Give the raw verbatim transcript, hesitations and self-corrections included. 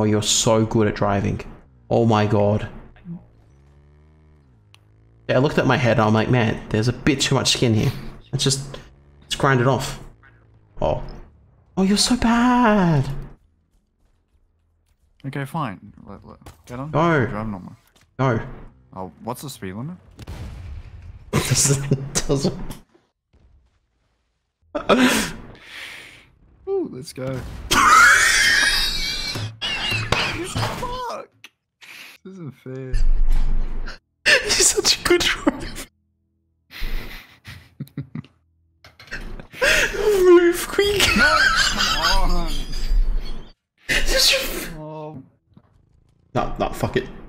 Oh, you're so good at driving. Oh my god. Yeah, I looked at my head and I'm like, man, there's a bit too much skin here. Let's just, let's grind it off. Oh. Oh, you're so bad. Okay, fine. Let, let, get on. Go. Drive normal. Go. Oh, what's the speed limit? doesn't, doesn't. Ooh, let's go. Fuck! This isn't fair. You're such a good driver. Move quick. No, come on. Oh. No, no, fuck it.